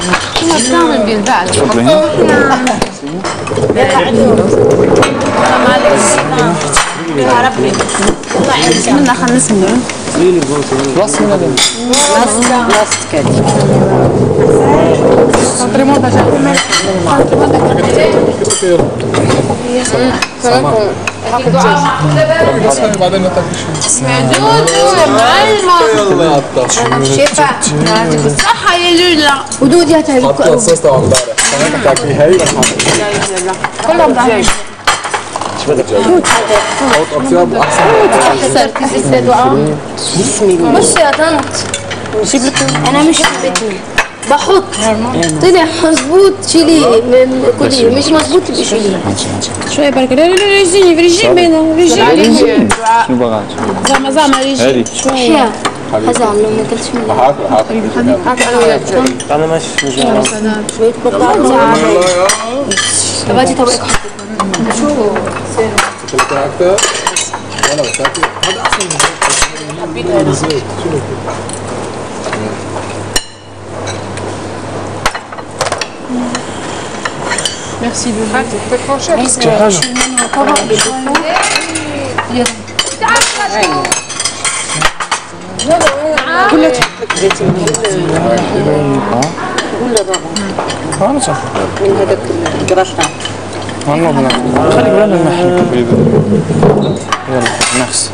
كنا بتعمل بالبعد منا خلينا نسمع خلاص من هذا لاست كده بعدين نتاكل دودو يا معلمة شفا يعطيك الصحة يا لولا ودود يا تهيب حطي الصوص تبع امبارح كمان تاكلي هي كلهم ضعيف حط اطياب احسن بص يا طنط انا مش حبيتني بحط طلع مظبوط شيليه من كليه مش مظبوط يبقى شيليه شويه بركه لا ريجيم ريجيم ريجيم شنو بغات؟ زعما ريجيم شويه هذا عملوا ما اكلتش منه هاك انا ماشي شويه بطاطا تبغي طبقك شو اكثر ولا بتاكل هذا احسن من الزيت شنو ميرسي بوكو شي حاجه كلها تحط زيت ولا انا صح من هذاك القراش تاعك والله بناكل خليك بلا نحن كبيبه يلا نفس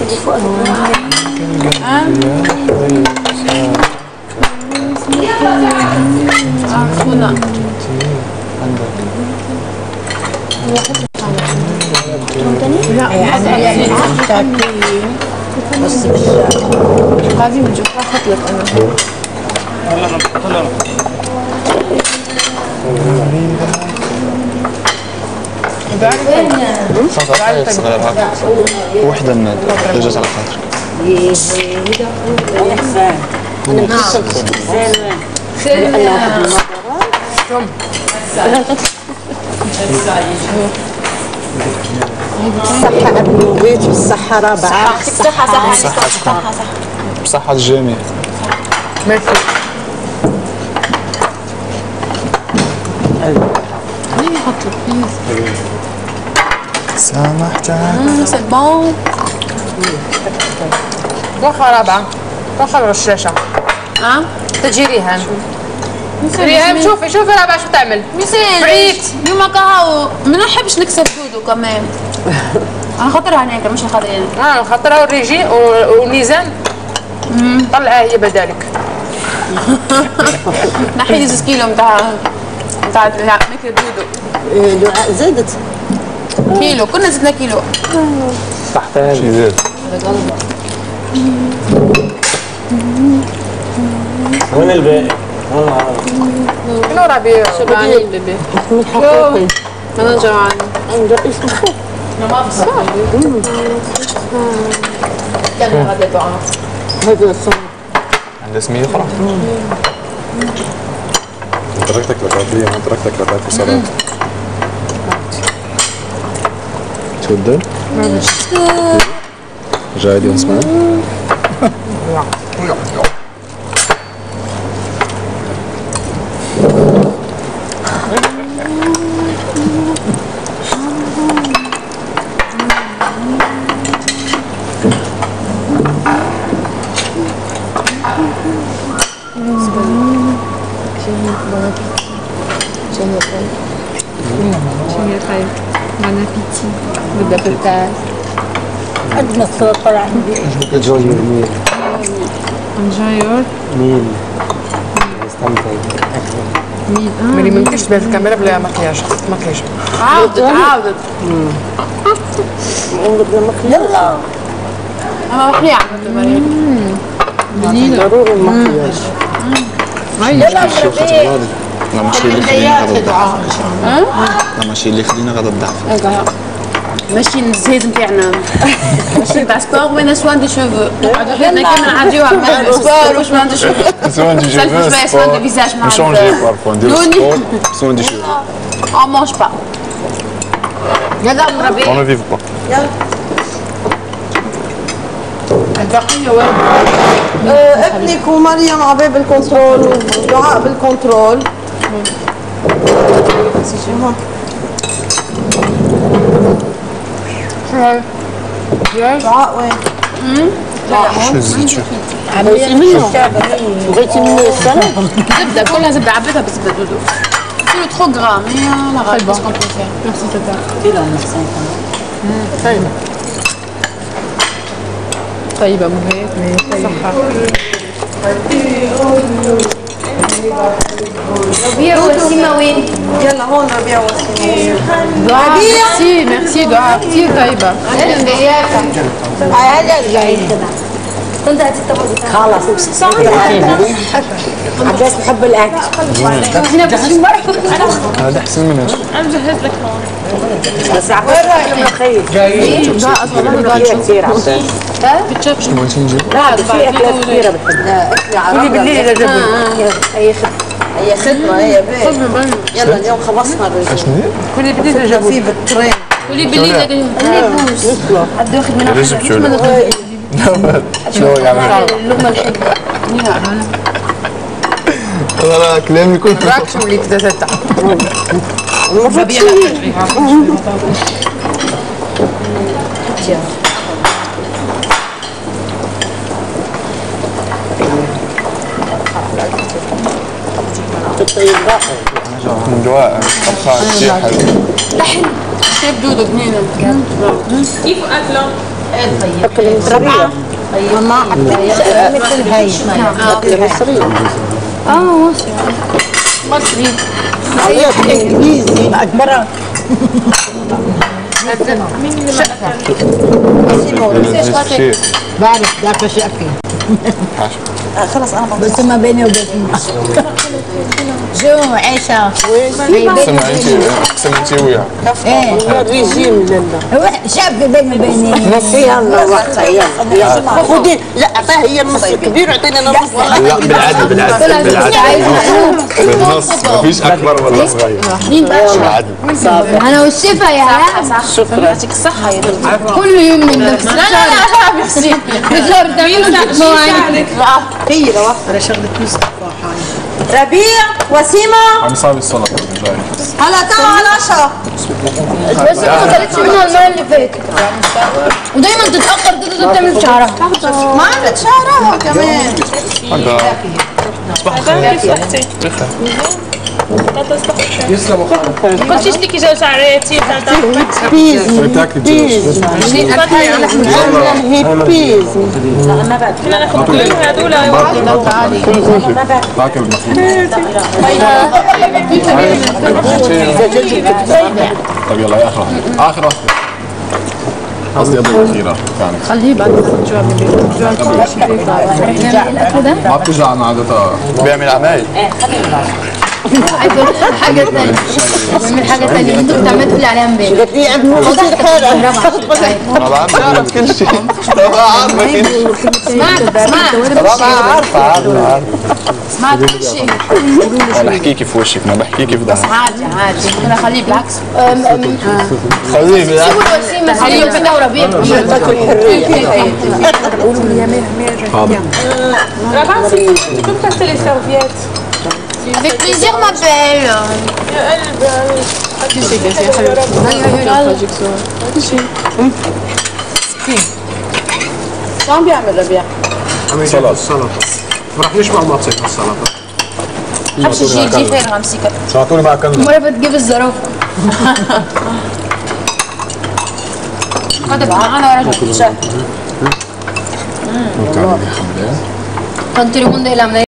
لا يعني بس لازم نشوف اخذ لك انا صغير هاك وحده من الجزء على خاطرك انا مخصص الصحة قبل البيت والصحة رابعة بصحة الجميع ميرسي مين يحط لك سامحتك سي بون وخا رابعة وخا الرشاشة تجي ريهام ريهام شوفي رابعة شو تعمل فريت اليوم قهوة ما نحبش نكسب دودو كمان انا خاطرها هناك مش خاطري انا خاطرها والريجي والميزان طلعها هي بدالك نحي لي 6 كيلو نتاع ماكله دودو دعاء زادت كيلو كنا زدنا كيلو تحت هذا شي زاد وين الباقي؟ شنو ربيع؟ شبعانين البيبي من حقيقي انا جوعانه عند رئيس الخير كان غدا دعاء هذا الصوم عندها سمية أخرى تركتك لبعضية ما تركتك لبعض وصلات تفضل جاي عثمان Bon appétit. Le double tasse. عندنا السلطة عندي الجوي ميل Enjoy your ميل استمتعي ملي ما يمكنش تبان في الكاميرا بلا مكياج مكياج عاودت ونقدر يلا أنا مخلية عملت مريم ضروري المكياج لا ماشي اللي خلينا غدا الضعف لا ماشي اللي خلينا غدا الضعف ماشي الزهيد نتاعنا ماشي نتاع سبور وين سوان دي شوفو عادو حنا كامل نعديوها مع سبور وسوان دي شوفو سوان دي شوفو سوان دي فيزاج مع نشونجي بارفون نديرو سبور سوان دي شوفو on mange pas يلا ربي on ne vive pas ابنك ومريم على باب الكنترول ودعاء بالكنترول. دعاء وين؟ شو الزيت شو؟ بغيتي منه السلام؟ زبده كلها زبده عبيتها بزبده دودو. C'est trop gras, mais la rage, qu'est-ce qu'on peut faire? Merci tata. طيبة مهيك صحة. ربيع وسيمة وين؟ يلا هون ربيع وسيمة. دعاء ميرسي دعاء كثير طيبة. أهلا بياك. هلا جاي كنت هتتبع خلاص عباس بحب الاكل. هنا بس مرة. هذا احسن منه. بس عباس بحب الملوخية. دعاء أصلا ما الملوخية كثير عباس. بتشوف كمان تنجي. لا في اكلات كثيرة بحبها. قولي بالليل يا جبل. هي خدمة هي بيت. يلا اليوم خلصنا الرجل. كل بالليل يا في بالترين. كل بالليل اللبوس. حد واخد منها رزق شو شو يعني؟ اللقمة الحلوة. والله كلامي كله راك شو اللي تزتع. من دواء طبخة كثير حلو. شيف دودو بنينة. كيف أكله؟ ربيع. ماما مثل هاي. مصرية. مصري. انجليزي مرة. شيء بعرف عارفة شو اكل. خلص انا بس ما بيني وبين جو عيشة سمعتي وياه. ايه الرجيم لله شاب بيني وبيني نصيها الله وقتها يلا خذي لا اعطيها هي النص الكبير اعطينا نص لا بالعدل بالنص ما فيش اكبر ولا صغير. بالعدل. أنا والشفا يا هلا. شكرا يعطيك الصحة يا دكتور. كل يوم من نفس لا ميرسي. بشهر تعملوا مواعيد. هي لو انا شغلة كيس ربيع وسيمة عم صار السلطة جاي. هلا تعالوا على العشاء. بس ما خدتش منها المرة اللي فاتت. ودايما تتأخر تقدر تعمل شعرها. ما عملت شعرها كمان. هذا قلتيش لك جو شعريتي بيز تاكل جوز. هي بيز كنا ناخذ كل هذول تاكل المفروض. طيب يلا يا اخر واحدة. قصدي قبل الأخيرة كانت. خليه بعد الجوع ما بتجعنا عادة. بيعمل عمايل. حاجة تانية. بعمل حاجة تانية. انتوا بتعملوا تقولي عليها امبارح. كثير خير طبعا عارف كل شيء. طبعا عارفة كل شيء. طبعا عارفة. اسمع كل شيء. أنا أحكيكي في وشك ما بحكيكي في ظهرك. عادي انا خليه بالعكس. خليه بالعكس. سيبوا الوسيمة. خليهم كده وربيع. Avec plaisir, ma belle. شو عم بيعمل ربيع؟ سلطة. راح نشبع ما تصير السلطة. حبش جي خير غمسيك. ساعتوني ما اكلنا. مرة بتجيب الزرافة. هذا بقى انا رجل. وتعملي حملة. Con el mundo de la